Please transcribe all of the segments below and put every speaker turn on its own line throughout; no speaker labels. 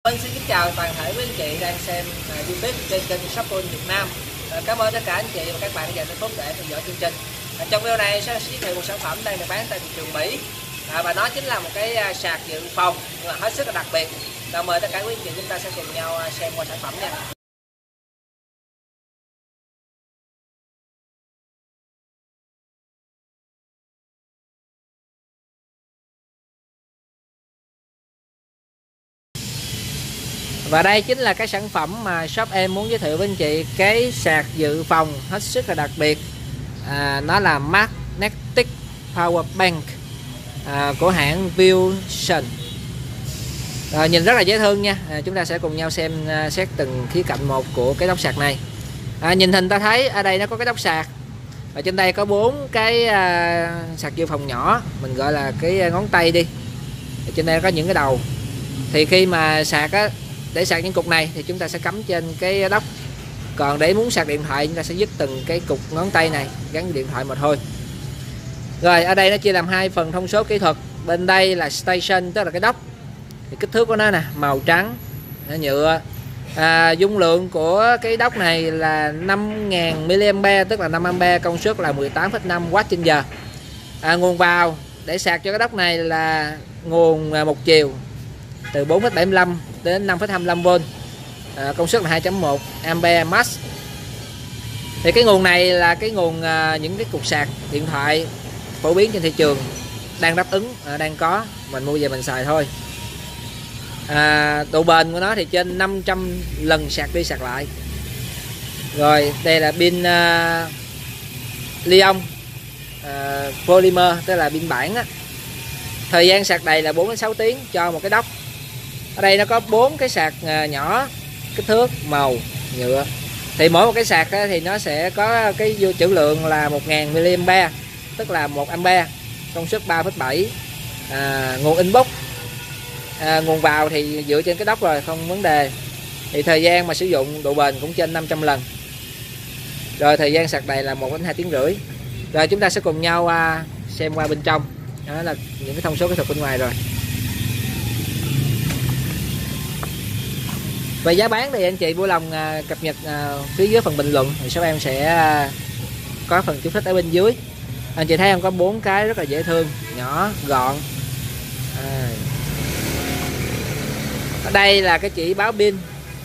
Mình xin kính chào toàn thể quý anh chị đang xem YouTube trên kênh Shopee Việt Nam. Cảm ơn tất cả anh chị và các bạn dành phút để theo dõi chương trình. Trong video này sẽ giới thiệu một sản phẩm đang được bán tại thị trường Mỹ, và nó chính là một cái sạc dự phòng nhưng mà hết sức là đặc biệt. Và mời tất cả quý anh chị chúng ta sẽ cùng nhau xem qua sản phẩm nha. Và đây chính là cái sản phẩm mà shop em muốn giới thiệu với anh chị, cái sạc dự phòng hết sức là đặc biệt. Nó là Magnetic Power Bank của hãng Vision. Nhìn rất là dễ thương nha. Chúng ta sẽ cùng nhau xem xét từng khía cạnh một của cái nóc sạc này. Nhìn hình ta thấy ở đây nó có cái nóc sạc, và trên đây có 4 cái sạc dự phòng nhỏ, mình gọi là cái ngón tay đi. Trên đây có những cái đầu, thì khi mà sạc á, để sạc những cục này thì chúng ta sẽ cắm trên cái đốc. Còn để muốn sạc điện thoại chúng ta sẽ dứt từng cái cục ngón tay này gắn điện thoại mà thôi. Rồi ở đây nó chia làm hai phần thông số kỹ thuật. Bên đây là station, tức là cái đốc, thì kích thước của nó nè, màu trắng, nhựa. Dung lượng của cái đốc này là 5000 mAh, tức là 5A, công suất là 18,5W/giờ. Nguồn vào để sạc cho cái đốc này là nguồn một chiều từ 4,75 đến 5,25V, công suất là 2.1 A max. Thì cái nguồn này là cái nguồn những cái cục sạc điện thoại phổ biến trên thị trường đang đáp ứng, đang có, mình mua về mình xài thôi. Độ bền của nó thì trên 500 lần sạc đi sạc lại. Rồi đây là pin Li-ion polymer, tức là pin bản á. Thời gian sạc đầy là 4 đến 6 tiếng cho một cái đốc. Ở đây nó có 4 cái sạc nhỏ, kích thước, màu, nhựa. Thì mỗi một cái sạc thì nó sẽ có cái trữ lượng là 1000 mAh, tức là 1A, công suất 3,7. Nguồn input, nguồn vào thì dựa trên cái đốc rồi, không vấn đề. Thì thời gian mà sử dụng, độ bền cũng trên 500 lần. Rồi thời gian sạc đầy là 1 đến 2 tiếng rưỡi. Rồi chúng ta sẽ cùng nhau xem qua bên trong. Đó là những cái thông số kỹ thuật bên ngoài rồi. Về giá bán thì anh chị vui lòng cập nhật phía dưới phần bình luận, thì shop em sẽ có phần chú thích ở bên dưới. Anh chị thấy em có 4 cái rất là dễ thương, nhỏ, gọn. Ở đây là cái chỉ báo pin.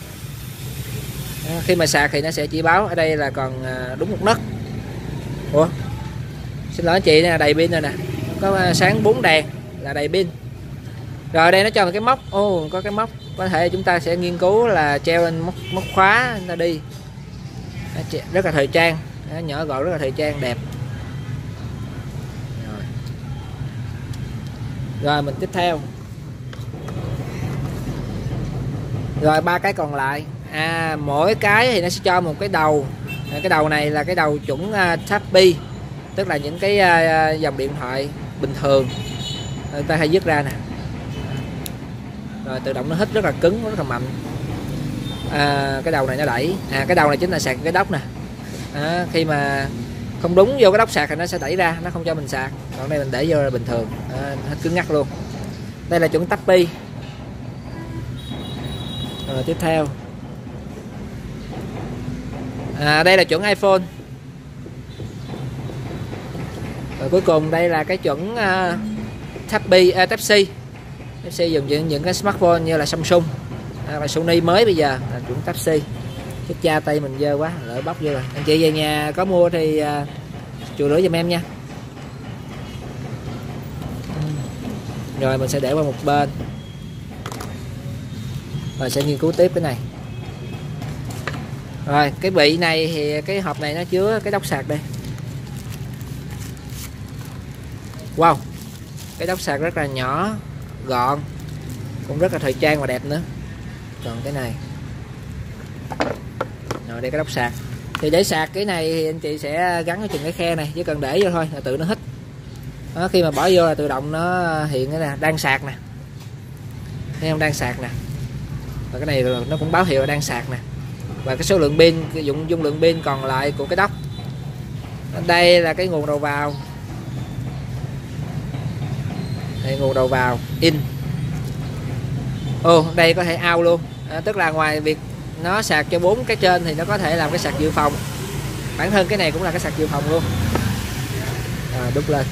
Khi mà sạc thì nó sẽ chỉ báo. Ở đây là còn đúng một nấc. Ủa, xin lỗi anh chị, nè, đầy pin rồi nè, có sáng 4 đèn là đầy pin. Rồi đây nó cho một cái móc, có cái móc, có thể chúng ta sẽ nghiên cứu là treo lên móc khóa chúng ta đi. Rất là thời trang, nhỏ gọn, rất là thời trang, đẹp. Rồi mình tiếp theo. Rồi 3 cái còn lại, mỗi cái thì nó sẽ cho một cái đầu. Cái đầu này là cái đầu chuẩn Type-B, tức là những cái dòng điện thoại bình thường người ta hay dứt ra nè. Rồi tự động nó hít rất là cứng, rất là mạnh. Cái đầu này nó đẩy, cái đầu này chính là sạc cái đốc nè. Khi mà không đúng vô cái đốc sạc thì nó sẽ đẩy ra, nó không cho mình sạc. Còn đây mình để vô là bình thường, hết cứng ngắc luôn. Đây là chuẩn Type-B. Rồi tiếp theo, đây là chuẩn iPhone. Rồi cuối cùng đây là cái chuẩn Type-C. Type-C dùng những cái smartphone như là Samsung và Sony mới bây giờ là chuẩn Type-C. Cái cha tay mình dơ quá, lỡ bóc vô rồi. Anh chị về nhà có mua thì chùi rửa giùm em nha. Rồi mình sẽ để qua một bên, rồi sẽ nghiên cứu tiếp cái này. Rồi cái bị này thì cái hộp này nó chứa cái đốc sạc đây. Wow, cái đốc sạc rất là nhỏ, gọn, cũng rất là thời trang và đẹp nữa. Còn cái này, rồi đây cái đốc sạc. Thì để sạc cái này thì anh chị sẽ gắn ở chừng cái khe này, chỉ cần để vô thôi là tự nó hít. Đó, khi mà bỏ vô là tự động nó hiện cái nè, đang sạc nè, thấy không, đang sạc nè. Và cái này nó cũng báo hiệu là đang sạc nè. Và cái số lượng pin, dung lượng pin còn lại của cái đốc. Đây là cái nguồn đầu vào. Đây nguồn đầu vào in. Ồ, đây có thể out luôn, tức là ngoài việc nó sạc cho 4 cái trên thì nó có thể làm cái sạc dự phòng. Bản thân cái này cũng là cái sạc dự phòng luôn. Đút lên.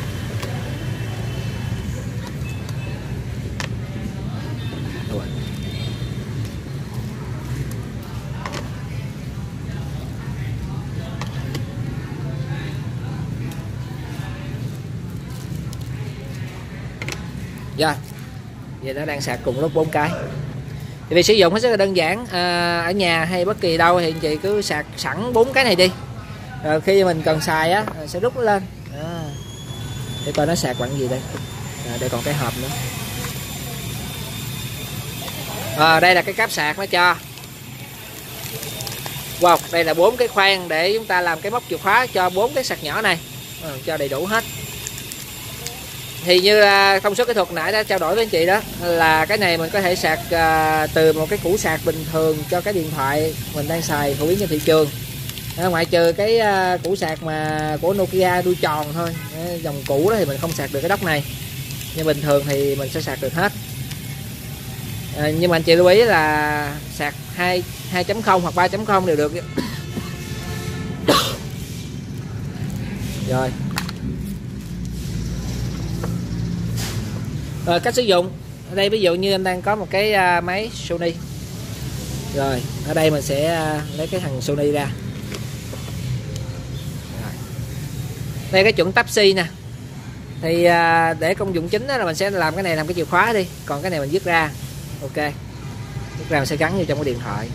Rồi, vậy nó đang sạc cùng lúc 4 cái. Thì việc sử dụng nó rất là đơn giản, ở nhà hay bất kỳ đâu thì anh chị cứ sạc sẵn 4 cái này đi, rồi khi mình cần xài á sẽ rút nó lên. Để coi nó sạc bằng gì đây. Đây còn cái hộp nữa. Đây là cái cáp sạc nó cho. Wow, đây là 4 cái khoang để chúng ta làm cái móc chìa khóa cho 4 cái sạc nhỏ này, cho đầy đủ hết. Thì như thông số kỹ thuật nãy đã trao đổi với anh chị đó, là cái này mình có thể sạc từ một cái củ sạc bình thường cho cái điện thoại mình đang xài phổ biến trên thị trường, ngoại trừ cái củ sạc mà của Nokia đuôi tròn thôi. Dòng cũ đó thì mình không sạc được cái đốc này, nhưng bình thường thì mình sẽ sạc được hết. Nhưng mà anh chị lưu ý là sạc 2.0 hoặc 3.0 đều được. Rồi. Cách sử dụng ở đây, ví dụ như anh đang có một cái máy Sony, rồi ở đây mình sẽ lấy cái thằng Sony ra. Rồi. Đây cái chuẩn Type-C nè, thì để công dụng chính là mình sẽ làm cái này làm cái chìa khóa đi, còn cái này mình dứt ra. Ok, dứt ra mình sẽ gắn vô trong cái điện thoại.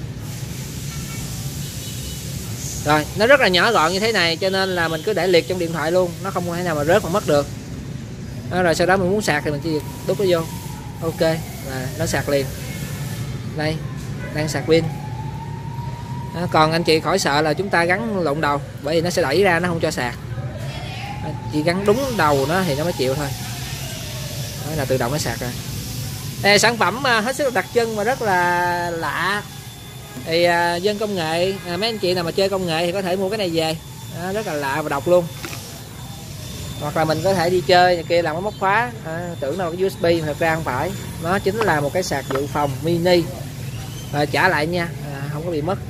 Rồi, nó rất là nhỏ gọn như thế này cho nên là mình cứ để liệt trong điện thoại luôn, nó không thể nào mà rớt mà mất được. Rồi sau đó mình muốn sạc thì mình chỉ đút nó vô. Ok, là nó sạc liền. Đây, đang sạc pin. Còn anh chị khỏi sợ là chúng ta gắn lộn đầu, bởi vì nó sẽ đẩy ra, nó không cho sạc. Chỉ gắn đúng đầu nó thì nó mới chịu thôi. Đó là tự động nó sạc rồi. Đây, sản phẩm hết sức là đặc trưng và rất là lạ. Thì dân công nghệ, mấy anh chị nào mà chơi công nghệ thì có thể mua cái này về. Rất là lạ và độc luôn. Hoặc là mình có thể đi chơi này kia làm cái móc khóa, tưởng đâu cái USB mà thật ra không phải, nó chính là một cái sạc dự phòng mini. Trả lại nha, không có bị mất.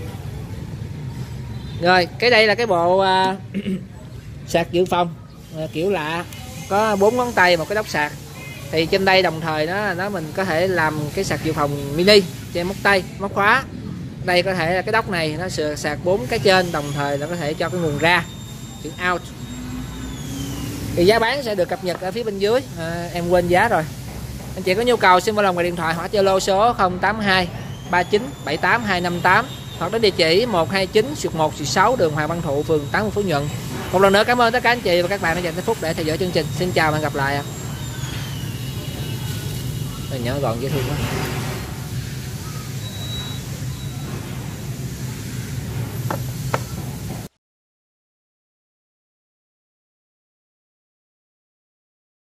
Rồi, cái đây là cái bộ sạc dự phòng kiểu lạ, có 4 ngón tay một cái đốc sạc. Thì trên đây đồng thời nó mình có thể làm cái sạc dự phòng mini trên móc tay, móc khóa. Đây có thể là cái đốc này nó sạc 4 cái trên, đồng thời là có thể cho cái nguồn ra, chữ out. Thì giá bán sẽ được cập nhật ở phía bên dưới, em quên giá rồi. Anh chị có nhu cầu xin vui lòng gọi điện thoại hoặc Zalo số 082 39 78 258 hoặc đến địa chỉ 129/1/6 đường Hoàng Văn Thụ, phường 8, Phú Nhuận. Một lần nữa cảm ơn tất cả anh chị và các bạn đã dành phút để theo dõi chương trình. Xin chào và hẹn gặp lại. Nhỏ gọn dễ thương quá.